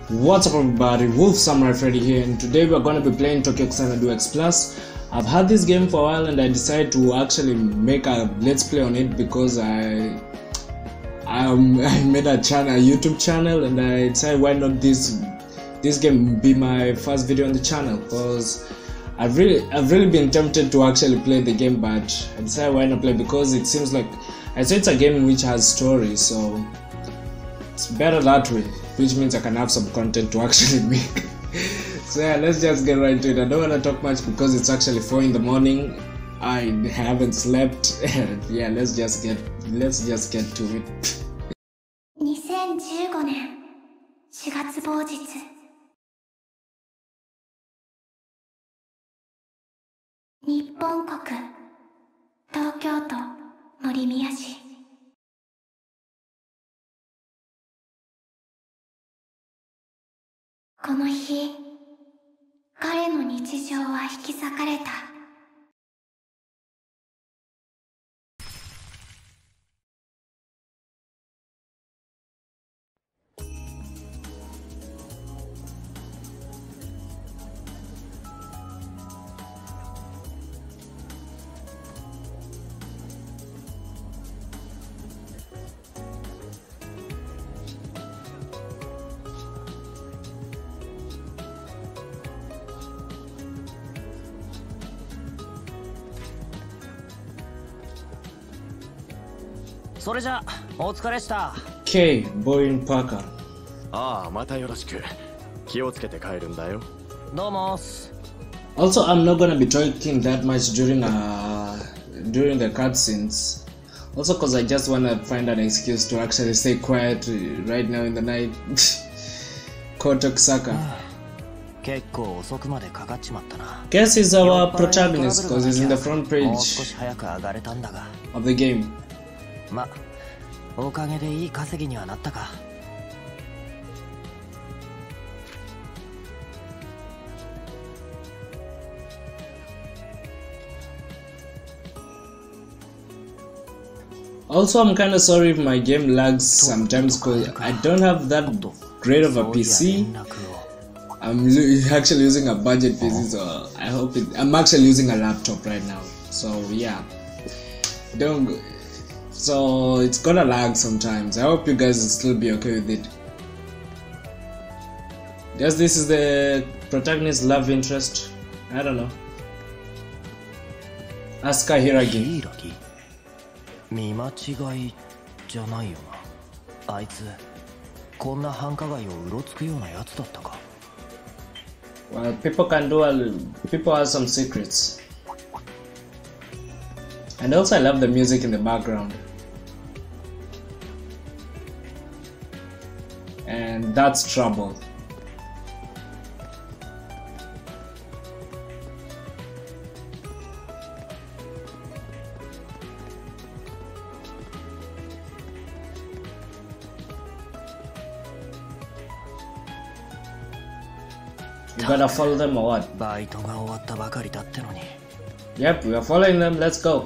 What's up everybody, Wolf Samurai Freddy here, and today we're going to be playing Tokyo Xanadu X Plus. I've had this game for a while and I decided to actually make a let's play on it because I made a YouTube channel, and I decided why not this game be my first video on the channel, because I've really been tempted to actually play the game, but I decided why not play, because it seems like it's a game which has story, so it's better that way, which means I can have some content to actually make. So yeah, let's just get right into it. I don't want to talk much because it's actually 4 in the morning. I haven't slept. Yeah, let's just get to it. 2015年4月某日、日本国東京都森宮市。この日、彼の日常は引き裂かれた。 それじゃお疲れした。 K. Boyne Parker. ああ、またよろしく。気をつけて帰るんだよ。 どうも。 Also, I'm not gonna be talking that much during the cutscenes. Also, because I just wanna find an excuse to actually stay quiet right now in the night. Koto Kisaka. 結構遅くまでかかっちまったな。 Guess he's our protagonist because he's in the front もう page 少し早く上がれたんだが。 of the game. ま、おかげでいい稼ぎにはなったか。 Also, I'm kind of sorry if my game lags sometimes because I don't have that great of a PC. I'm actually using a budget PC, so I hope I'm actually using a laptop right now. So yeah, so it's gonna lag sometimes. I hope you guys will still be okay with it. Guess this is the protagonist's love interest. I don't know. Asuka Hiragi. 見間違いじゃないよな。あいつこんな繁華街をうろつくようなやつだったか。 Well, people have some secrets. And also I love the music in the background. And that's Trouble. You gotta follow them or what? バイトが終わったばかりだってのに。 Yep, we are following them. Let's go.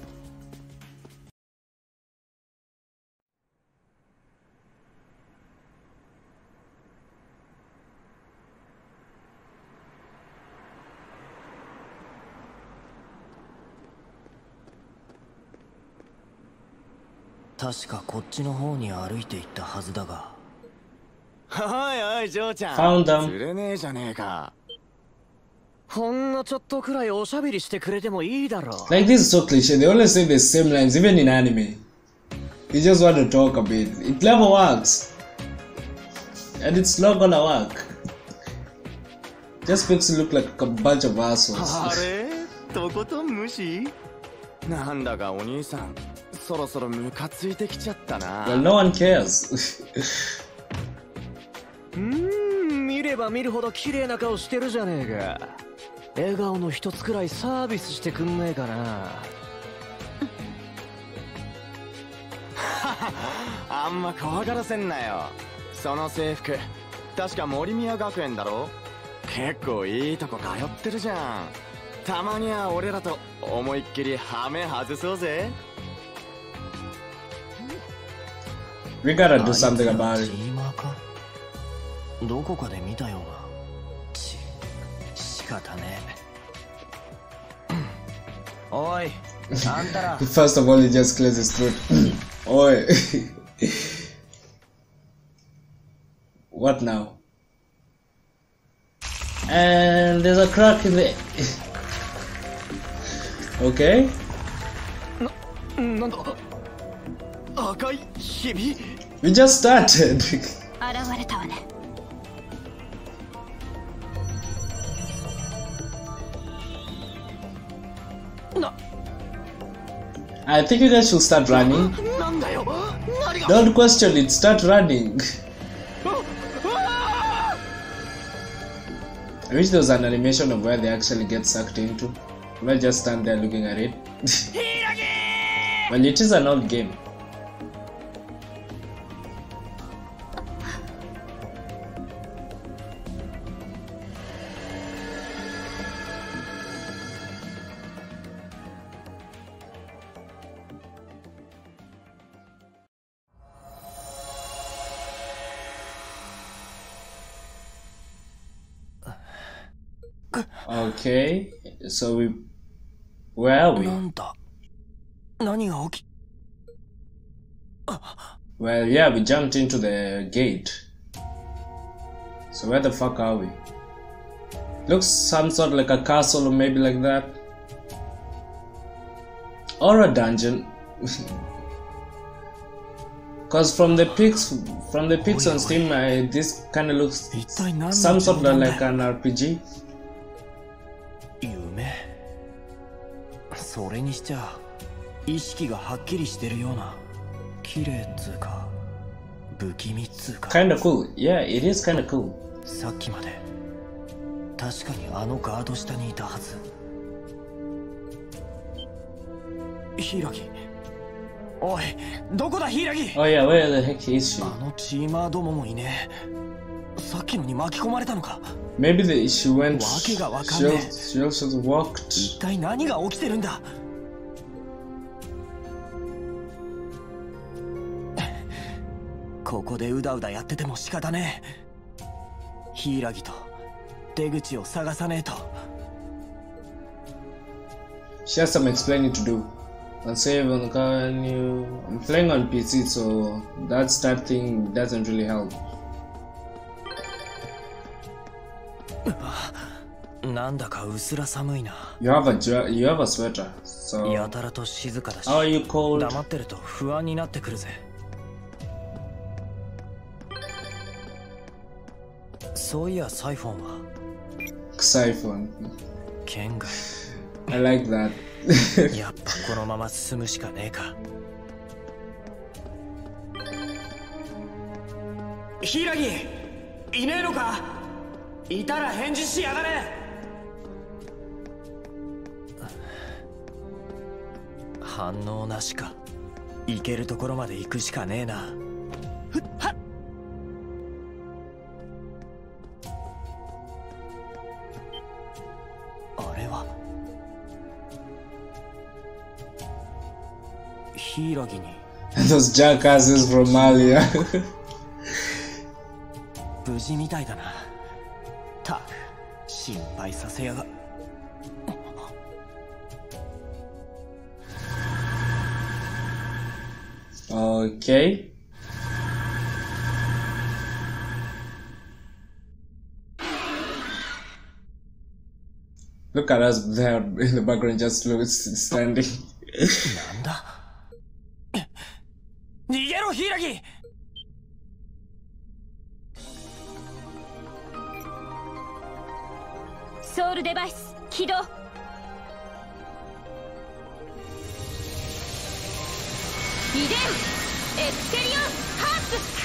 「確かこっちの方に歩いていったはずだが。 おいおい、ジョーちゃん。 Found them. 釣れねえじゃねえか。 ほんのちょっとくらいおしゃべりしてくれてもいいだろう。 Like, this is so cliche. They always say the same lines, even in anime. You just want to talk a bit. It never works. And it's not gonna work. Just makes you look like a bunch of assholes. あれ？とことん無視？なんだかお兄さん、そろそろムカついてきちゃったな。 Well, no one cares. 見れば見るほど綺麗な顔してるじゃねえか。笑顔の一つくらいサービスしてくんねえかな。 あんま怖がらせんなよ。その制服、確か森宮学園だろ。結構いいとこ通ってるじゃん。たまには俺らと思いっきりハメ外そうぜ。 We gotta do something about it. どこかで見たような。仕方ねえ。おい、あんたら。 First of all, he just clears his throat. Oi. What now? And there's a crack in the. Okay. なんだ赤いひび We just started. 現れたわね。 I think you guys should start running. なんだよ何が Don't question it, start running. I wish there was an animation of where they actually get sucked into. Not just stand there looking at it. Well, it is an old game. Okay, so where are we? なんだ。何が起き。 Well, yeah, we jumped into the gate. So where the fuck are we? Looks some sort of like a castle or maybe like that. Or a dungeon. Cause from the pics on Steam, this kind of looks some sort of like an RPG. 夢。それにしちゃ意識がはっきりしてるような。綺麗っつうか不気味っつうか。 Kinda cool. Yeah, it is kinda cool. さっきまで確かにあのガード下にいたはず。柊。おい、どこだ柊。 Oh yeah, where the heck is she? あのチーマーどももいねえ。さっきのに巻き込まれたのか。 Maybe she went. わけがわかんねえ。 She also walked. 一体何が起きてるんだ。ここでうだうだやってても仕方ねえ。柊と出口を探さねえと。 She has some explaining to do. I'll save on the car and I'm playing on PC, so that start thing doesn't really help. なんだかうすら寒いな。 You have a sweater, so やたらと静かだし。 how are you cold? 黙ってると不安になってくるぜ。そういやサイフォンは。 Siphon. 剣が。 I like that. やっぱこのまま進むしかねえか。柊、いねえのか。いたら返事しやがれ。反応なしか。行けるところまで行くしかねえな。ふっはっ。あれは柊に。 Those jackasses from Malia. 無事みたいだな。たく心配させやが。 Okay. Look at us there in the background, just standing. なんだ。逃げろ柊。 ソウルデバイス起動。リデンエクセリオンハーツ。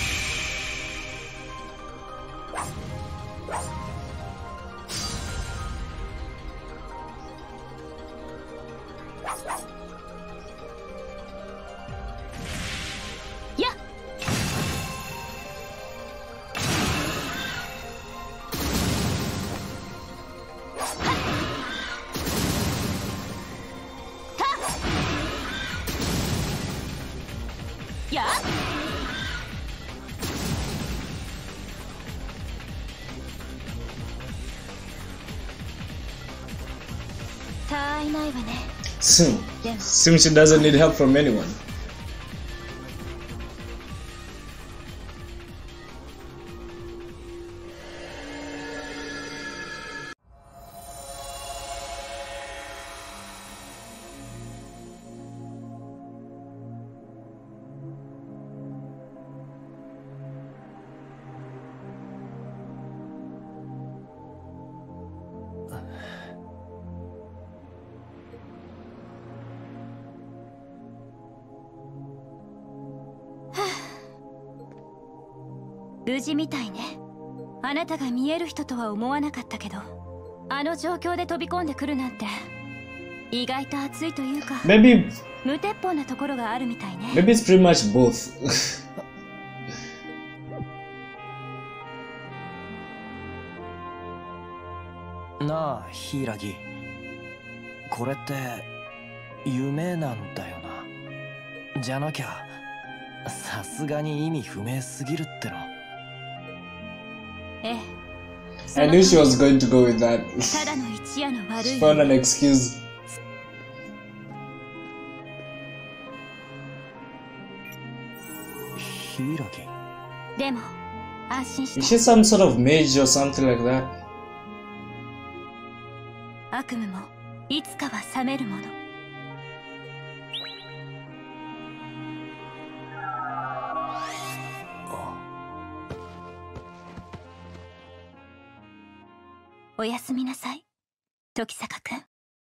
やっ。やっ。 他愛ないわね。 Soon she doesn't need help from anyone. 하... 無事みたいね。あなたが見える人とは思わなかったけど、あの状況で飛び込んでくるなんて意外と熱いというか、 Maybe 無鉄砲なところがあるみたいね。 Maybe it's pretty much both. なあ柊、これって夢なんだよな。じゃなきゃさすがに意味不明すぎるっての。 ええ。 I knew she was going to go with that. ただの一夜の悪い She found an excuse. 柊、 でも安心し Is て。 she some sort of mage or something like that? 悪夢もいつかは覚めるもの。おやすみなさい、時坂くん。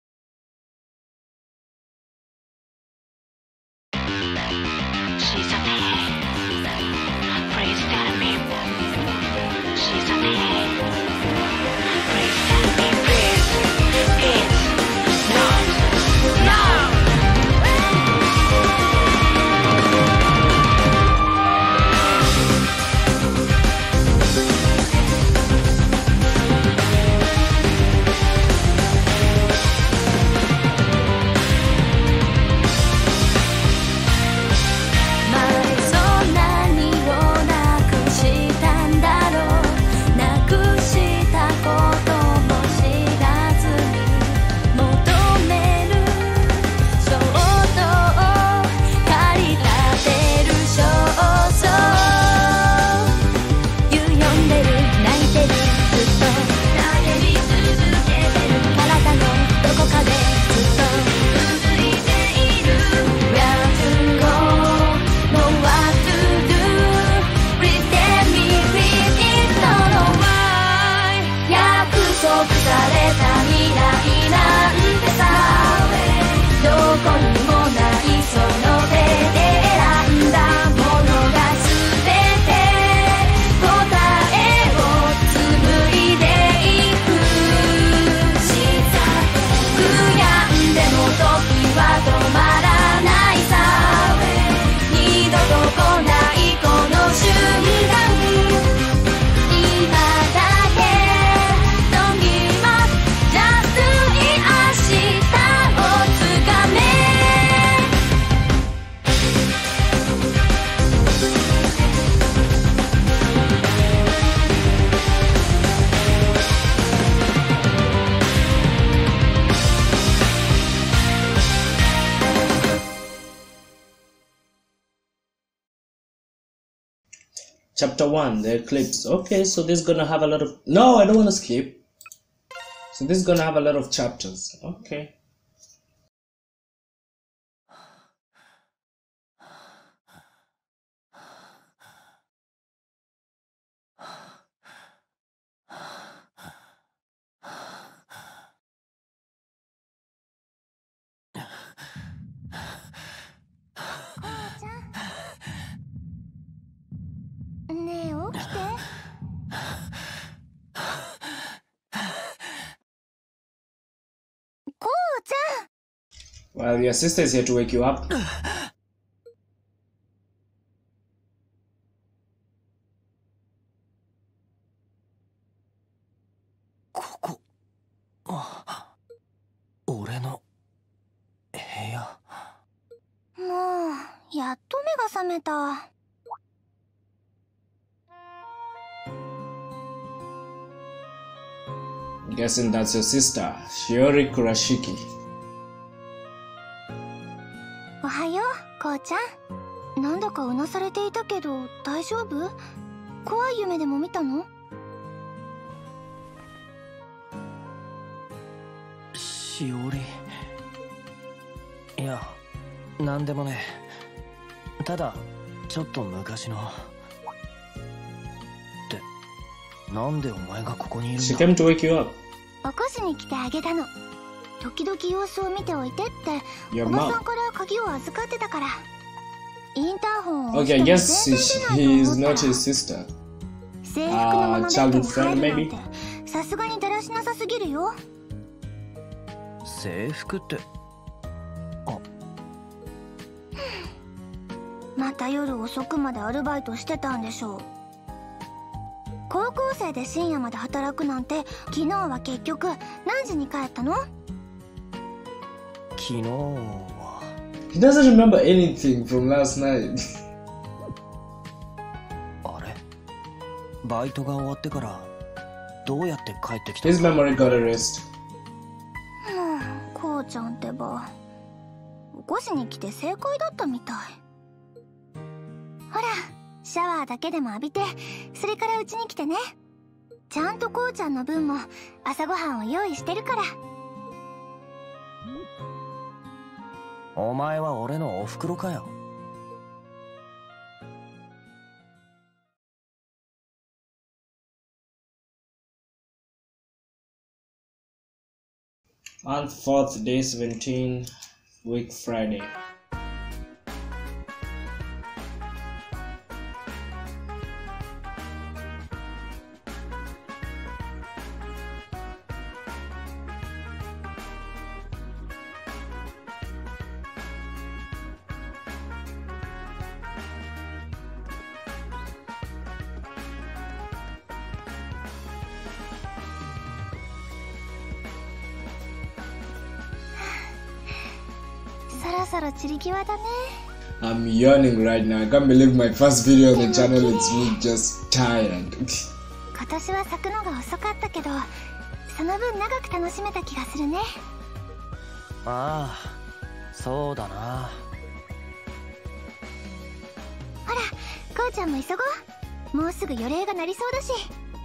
Chapter 1, the eclipse. Okay, so this is gonna have a lot of... No, I don't want to skip. So this is gonna have a lot of chapters. Okay. Well, your sister is here to wake you up. ここ、俺の部屋。 もうやっと目が覚めた。 Guessing that's your sister, Shiori Kurashiki. ちゃん、なんだかうなされていたけど大丈夫？怖い夢でも見たの？ しおり。いや、なんでもね。ただちょっと昔の。ってなんでお前がここにいるんだ？ She came to wake you up. 起こしに来てあげたの。時々様子を見ておいてって Your おば mom. さんから鍵を預かってたから。インターホンを Okay, 押して I も guess 全然 he 出ない is と not 思 his ったら sister. 制服のままベッド childhood に friend 入るなん maybe? てさすがにだらしなさすぎるよ。 制服って。 また夜遅くまでアルバイトしてたんでしょう。高校生で深夜まで働くなんて昨日は結局何時に帰ったの？ 昨日は。 He doesn't remember anything from last night. あれ、バイトが終わってからどうやって帰ってきた His の？ memory got erased. こうちゃんってば起こしに来て正解だったみたい。ほら、シャワーだけでも浴びて、それからうちに来てね。ちゃんとこうちゃんの分も朝ごはんを用意してるから。 お前は俺のおふくろかよ。 On 4th, day 17, week Friday. I'm yawning right now. I can't believe my first video on the channel. It's me just tired. 今年は咲くのが遅かったけど、その分長く楽しめた気がするね。 ああ、そうだな。 ほら、こうちゃんも急ごう。もうすぐ予令が鳴りそうだし。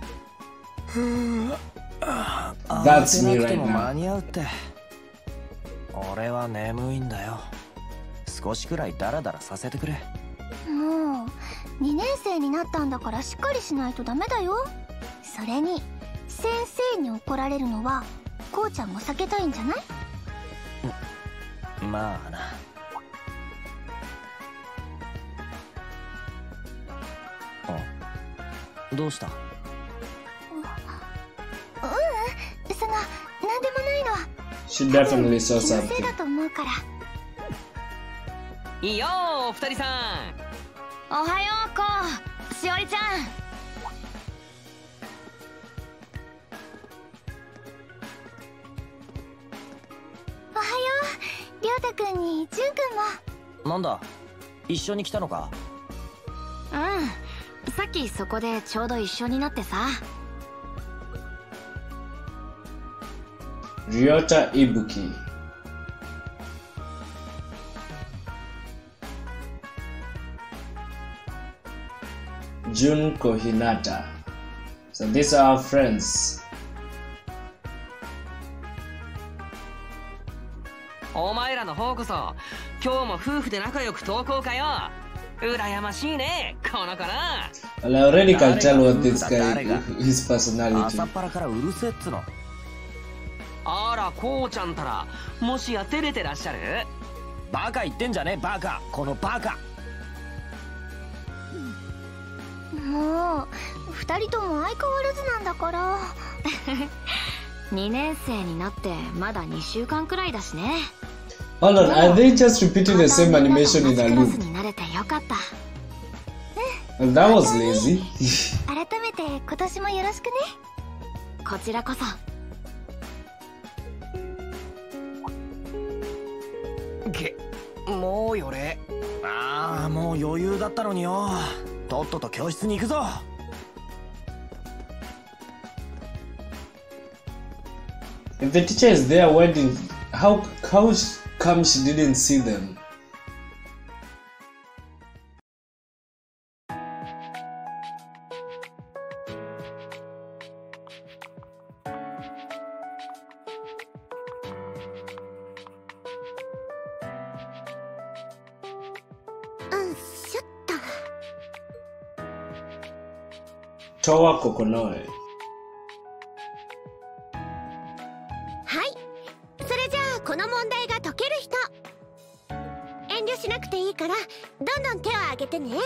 That's me 慌てなくて right も間 now. に合うって。俺は眠いんだよ。少しくらいダラダラさせてくれ。 もう2年生になったんだからしっかりしないとダメだよ。それに先生に怒られるのはこうちゃんも避けたいんじゃない？ まあな。どうした？ ううん、そのなんでもないの。 She definitely saw 気のせい something. だと思うから。 いいよー、お二人さん。 おはよう、こうしおりちゃん。 おはよう、りょうたくんにじゅんくんも。 なんだ、一緒に来たのか？ うん、さっきそこでちょうど一緒になってさ。 Ryota Ibuki. Junko Hinata. So these are our friends. お前らの方こそ今日も夫婦で仲良く登校かよ。羨ましいね、この子な。 Well, I already can tell what this guy, his 朝 personality. っぱらからうるせえっつの。 あら、こうちゃんたらもしや照れてらっしゃる？ バカ言ってんじゃねえ、バカ。このバカ。 もう2人とも相変わらずなんだから。 2年生になってまだ2週間くらいだしね。 Hold on, are they just repeating the same animation in a クラス loop? になれてよかった。 Well, that was lazy. 改めて今年もよろしくね。 こちらこそ。 もうよれ。ああ、もう余裕だったのによ。とっとと教室に行くぞ。 If the teacher is there, why didn't... How come she didn't see them? Toa Kokonoe. はい、それじゃあこの問題が解ける人、遠慮しなくていいからどんどん手を挙げてね。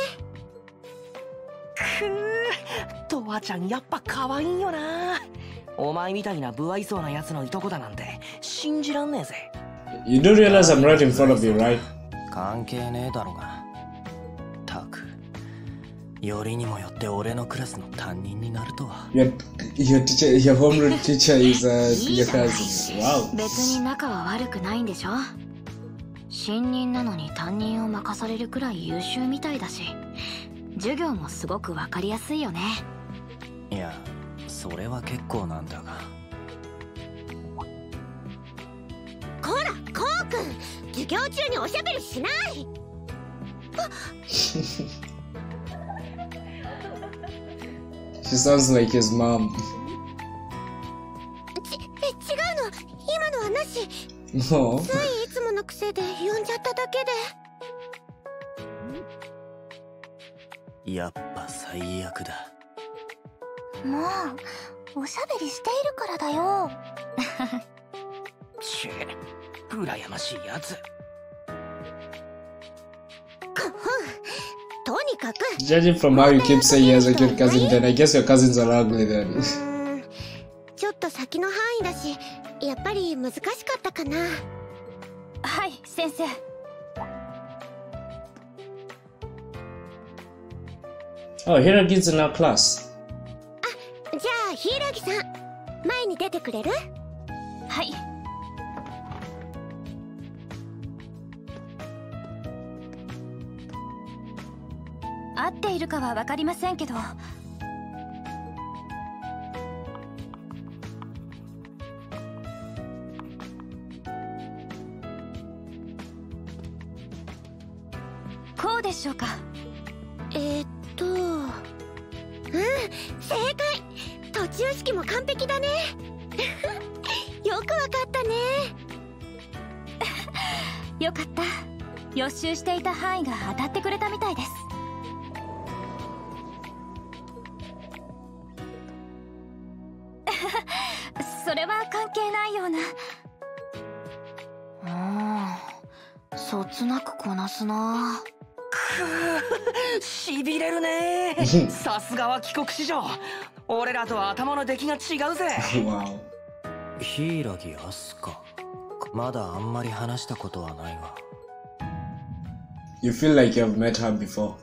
トワちゃんやっぱ可愛いよな。お前みたいな不愛想なやつのいとこだなんて信じらんねえぜ。 You do realize I'm right in front of you, right? 関係ねえだろが。たくよりにもよって俺のクラスの担任になるとは。 Your teacher, your homeroom teacher is your cousin. Wow. 別に仲は悪くないんでしょ。新任なのに担任を任されるくらい優秀みたいだし、授業もすごくわかりやすいよね。 いや、それは結構なんだが。 こら、こうくん、授業中におしゃべりしない。 She sounds like his mom. 違うの、今のはなし。 No. ついいつもの癖で呼んじゃっただけで。 やっぱ最悪だ。 もうおしゃべりしているからだよ。 ちぇ、羨ましいやつ。 とにかく Judging from how you keep saying he has a cute cousin, then I guess your cousins are ugly then. ちょっと先の範囲だし、やっぱり難しかったかな。 はい、先生。 Oh, Hiragi's in our class. じゃあ柊さん、前に出てくれる？ はい。合っているかは分かりませんけど、こうでしょうか。 正解。途中式も完璧だね。よくわかったね。 よかった。予習していた範囲が当たってくれたみたいです。それは関係ないような。そつなくこなすな。 しびれるね。さすがは帰国子女。俺らとは頭の出来が違うぜ。 Wow. 柊明日香、まだあんまり話したことはないが。 You feel like you have met her before.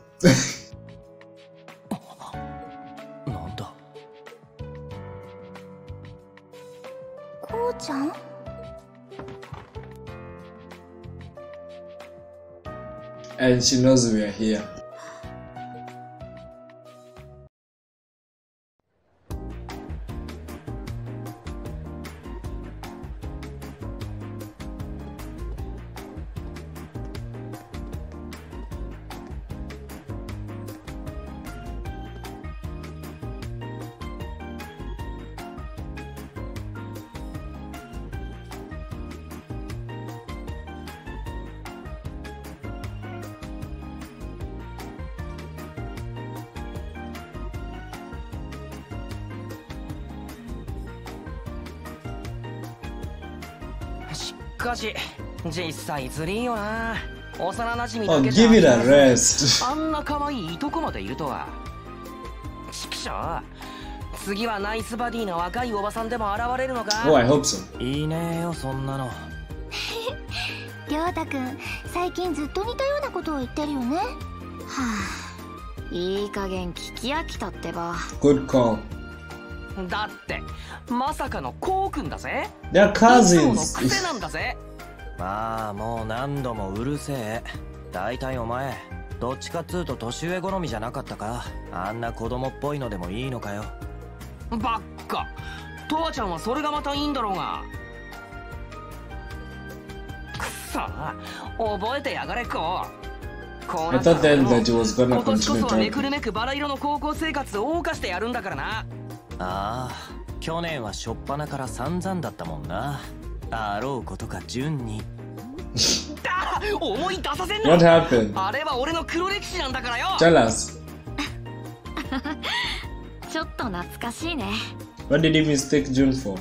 なんだ。 こうちゃん？ And she knows we are here. しかし実際ずりーよな。幼馴染 Oh, だけじゃ give it a rest. あんな可愛いいとこまでいるとは。ちくしょう、次はナイスバディな若いおばさんでも現れるのか。 Oh, I hope so. いいねえよ、そんなの。 りょうたくん、最近ずっと似たようなことを言ってるよね。はあ、いい加減聞き飽きたってば。 Good call. だってまさかのこうくんだぜ。 They're いつもの cousins. 癖なんだぜ。 まあもう何度もうるせえ。だいたいお前どっちかっつうと年上好みじゃなかったか。あんな子供っぽいのでもいいのかよ。 ばっか。とわちゃんはそれがまたいいんだろうが。くそ、覚えてやがれこう。こう I なった thought then ら that he was gonna 今年こ continue そはめくる talking. めくバラ色の高校生活を謳歌してやるんだからな。 ああ、去年はしょっぱなから散々だったもんな。あろうことか順に。 だ、思い出させん What な。 happened? あれは俺の黒歴史なんだからよ。 Tell us. ちょっと懐かしいね。 What did he mistake June for?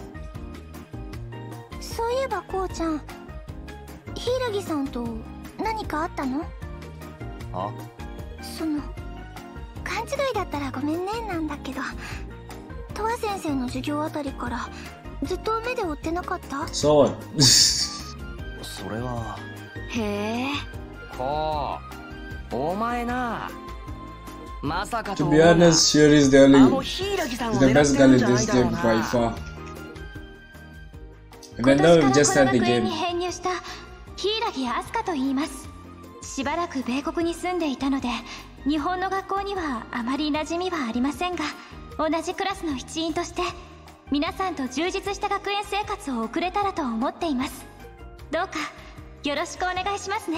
そういえばこうちゃん、柊さんと何かあったの？ あ、 その勘違いだったらごめんねなんだけど、トワ先生の授業あたりからずっと目で追ってなかった？ So what? それは。 へえ。 こうお前な、まさかと To 思 be うな honest, Shuri is the あの only 柊さんを is the 狙っ best てる girl ん in じゃない this だろう game by な。 far. 今 Even 年 though か we ら just この had the 学園 game. に編入した柊飛鳥と言います。しばらく米国に住んでいたので日本の学校にはあまり馴染みはありませんが、同じクラスの一員として皆さんと充実した学園生活を送れたらと思っています。どうかよろしくお願いしますね。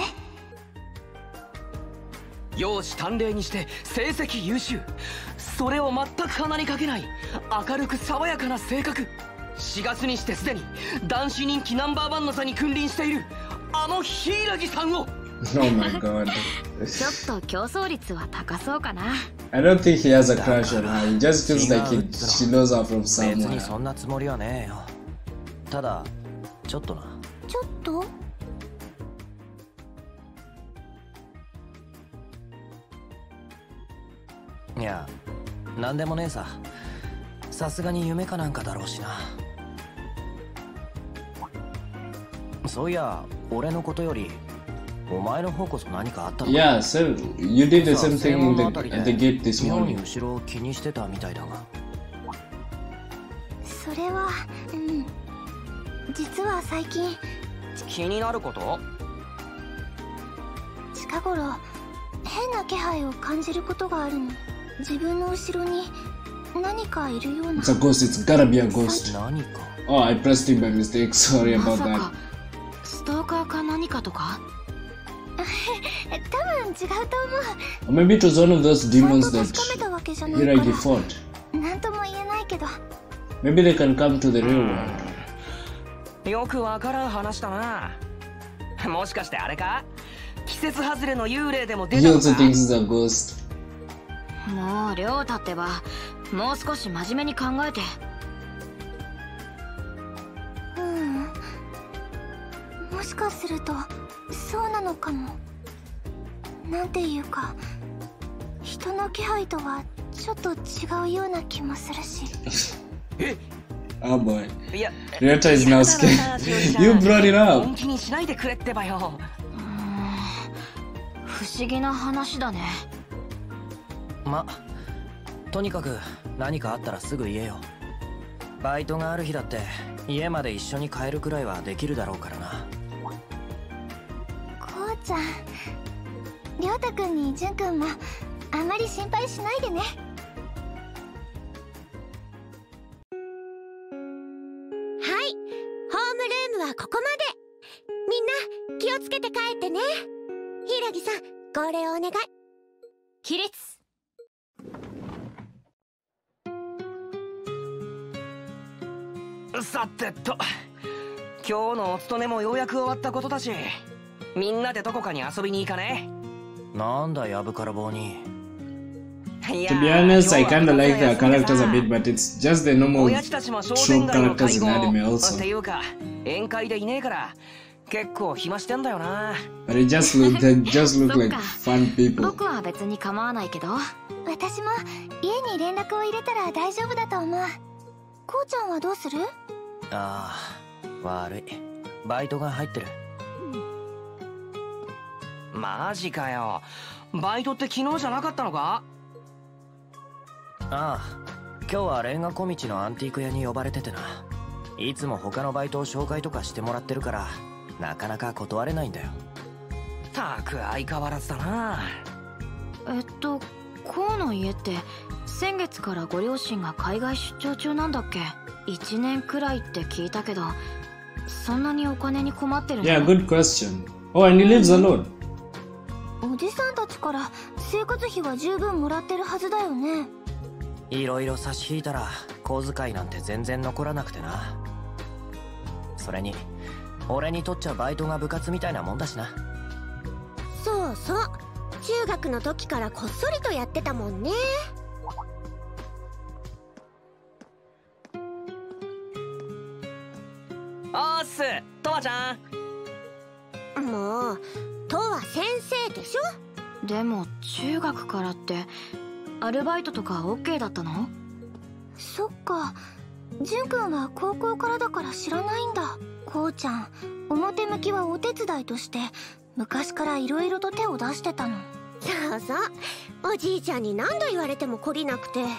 容姿端麗にして成績優秀、それを全く鼻にかけない明るく爽やかな性格、4月にしてすでに男子人気ナンバーワンの座に君臨しているあの柊さんを。 Oh my god. ちょっと競争率は高そうかな。 I don't think he has a crush on her. He just feels like she knows her from 別に somewhere. そんなつもりはねえよ。ただちょっとな。 ちょっといや、なんでもねえさ。さすがに夢かなんかだろうしな。そういや、俺のことよりお前の方こそ何かあったのか。 Yeah, so you did the same thing in 正門のあたり at the gate this 妙に morning. 後ろを気にしてたみたいだが。 それは実は最近気になること？ 近頃変な気配を感じることがあるの。自分の後ろに何かいるような。 It's a ghost. It's gotta be a ghost. 何か。 Oh, I pressed him by mistake. Sorry ま about さ that. かストーカーか何かとか？ 多分違うと思う。 Or maybe it was one of those ちゃん demons と that 確かめたわけじゃないか Hiragi ら fought. 何とも言えないけど。 Maybe they can come to the real world. よくわからん話だな。もしかしてあれか？季節外れの幽霊でも出 He たの also か？ thinks it's a ghost. もう亮太ってばもう少し真面目に考えて。 もしかするとそうなのかも。なんていうか人の気配とはちょっと違うような気もするし。 Oh boy. いや、 Ryota is now scared. You brought it 本 up. 気にしないでくれってばよ。 不思議な話だね。 ま、とにかく何かあったらすぐ言えよ。バイトがある日だって家まで一緒に帰るくらいはできるだろうからな。 こうちゃん、りょうたくんにじゅんくんもあまり心配しないでね。 はい、ホームルームはここまで。みんな気をつけて帰ってね。柊さん、号令をお願い。 起立。 さてと、今日のお勤めもようやく終わったことだし、みんなでどこかに遊びに行かね？ なんだやぶから棒に。 いや To be honest, I 今日は kinda like the 休みでさ characters a bit, but it's just the normal 親父たちも商 trope 店街の characters 会 in 合 anime っ also. ていうか宴会でいねえから結構暇してんだよな。 But they just look like そっか。 fun people. 僕は別に構わないけど。 私も家に連絡を入れたら大丈夫だと思う。こうちゃんはどうする？ ああ、悪い。バイトが入ってる。 マジかよ。バイトって昨日じゃなかったのか？ ああ、今日はレンガ小道のアンティーク屋に呼ばれててな。いつも他のバイトを紹介とかしてもらってるからなかなか断れないんだよ。 たく相変わらずだな。 こうの家って先月からご両親が海外出張中なんだっけ？1年くらいって聞いたけど、そんなにお金に困ってるの？ Yeah, good question. Oh, and he lives alone. おじさんたちから生活費は十分もらってるはずだよね。 いろいろ差し引いたら小遣いなんて全然残らなくてな。それに俺にとっちゃバイトが部活みたいなもんだしな。 そうそう、中学の時からこっそりとやってたもんね。 おーっす、とわちゃん。 もうとわ先生でしょ。 でも中学からってアルバイトとか OK だったの？ そっか、純くんは高校からだから知らないんだ。こうちゃん、表向きはお手伝いとして昔から色々と手を出してたの。 そうそう、おじいちゃんに何度言われても懲りなくて。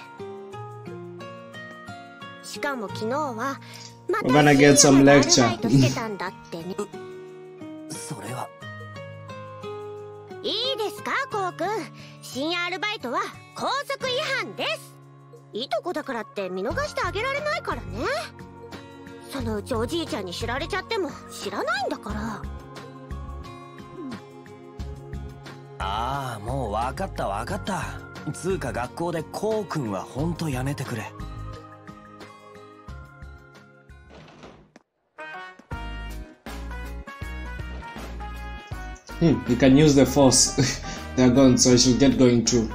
しかも昨日はまた We're gonna get some lecture. アルバイトしてたんだってね。 それは。 いいですか、こうくん。深夜アルバイトは校則違反です。いとこだからって見逃してあげられないからね。そのうちおじいちゃんに知られちゃっても知らないんだから。 ああ、もう分かった分かった。つうか学校でこうくんはほんとやめてくれ。 You can use the force. They're gone, so I should get going too.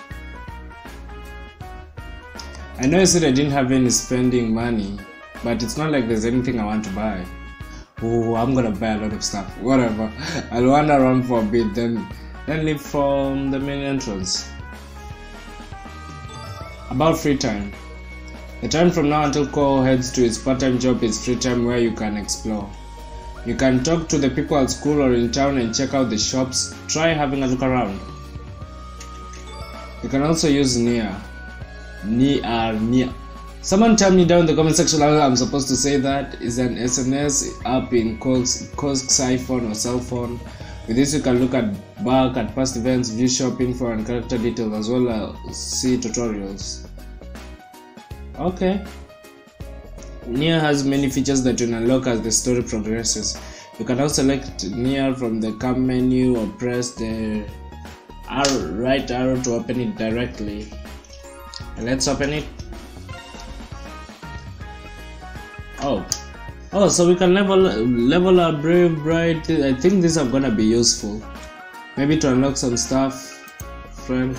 I know you said I didn't have any spending money, but it's not like there's anything I want to buy. Oh, I'm gonna buy a lot of stuff. Whatever. I'll wander around for a bit, then leave from the main entrance. About free time. The time from now until Cole heads to his part-time job is free time where you can explore. You can talk to the people at school or in town and check out the shops. Try having a look around. You can also use Nia. Someone tell me down in the comment section how I'm supposed to say that. Is an SNS app in Cole's iPhone or cell phone. With this you can look back at past events, view shop info and character details, as well as see tutorials. Okay. Nia has many features that you unlock as the story progresses. You can now select Nia from the cam menu or press the right arrow to open it directly. And let's open it. Oh, so we can level our brave bright. I think these are gonna be useful. Maybe to unlock some stuff, friend.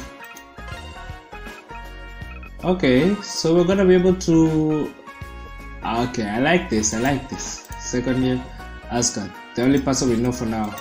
Okay, so we're gonna be able to. Okay, I like this. Second year, Asuka, the only person we know for now.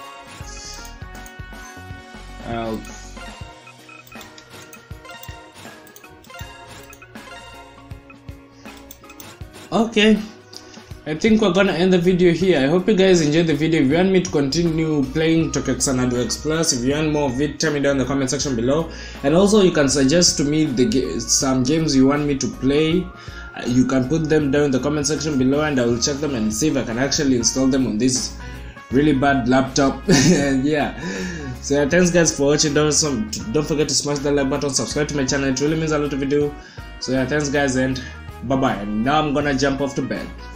Okay, I think we're gonna end the video here. I hope you guys enjoyed the video. If you want me to continue playing Tokyo Xanadu Express, if you want more of it, tell me down in the comment section below. And also you can suggest to me some games you want me to play. You can put them down in the comment section below and I will check them and see if I can actually install them on this really bad laptop. And yeah, so yeah, thanks guys for watching. Don't forget to smash the like button, subscribe to my channel, it really means a lot if you do. So yeah, thanks guys and bye bye. And now I'm gonna jump off to bed.